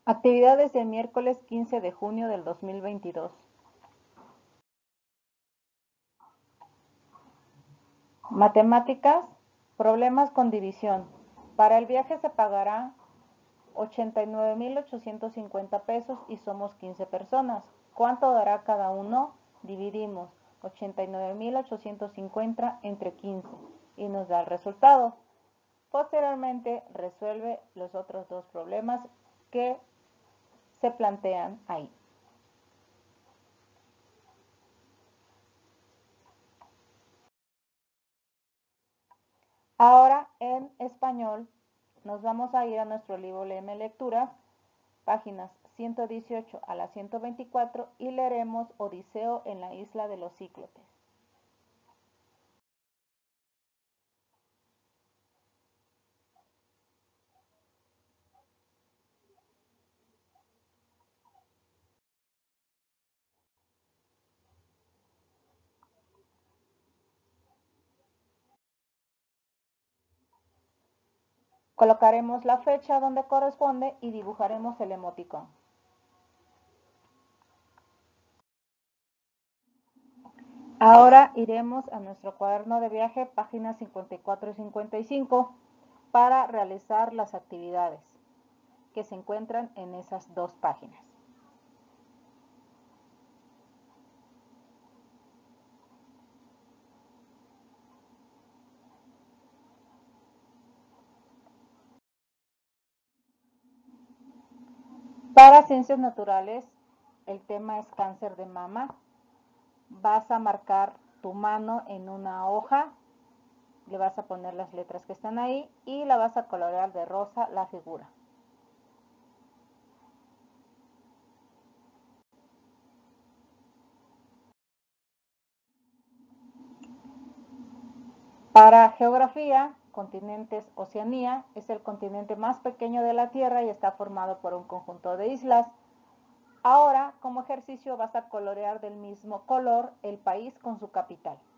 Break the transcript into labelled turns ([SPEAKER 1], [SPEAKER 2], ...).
[SPEAKER 1] Actividades del miércoles 15 de junio del 2022. Matemáticas, problemas con división. Para el viaje se pagará 89,850 pesos y somos 15 personas. ¿Cuánto dará cada uno? Dividimos 89,850 entre 15 y nos da el resultado. Posteriormente resuelve los otros dos problemas que se plantean ahí. Ahora en español nos vamos a ir a nuestro libro Léeme Lecturas, páginas 118 a la 124 y leeremos Odiseo en la isla de los Cíclopes. Colocaremos la fecha donde corresponde y dibujaremos el emoticón. Ahora iremos a nuestro cuaderno de viaje, páginas 54 y 55, para realizar las actividades que se encuentran en esas dos páginas. Para ciencias naturales, el tema es cáncer de mama. Vas a marcar tu mano en una hoja, le vas a poner las letras que están ahí y la vas a colorear de rosa la figura. Para geografía, continentes Oceanía es el continente más pequeño de la Tierra y está formado por un conjunto de islas. Ahora, como ejercicio, vas a colorear del mismo color el país con su capital.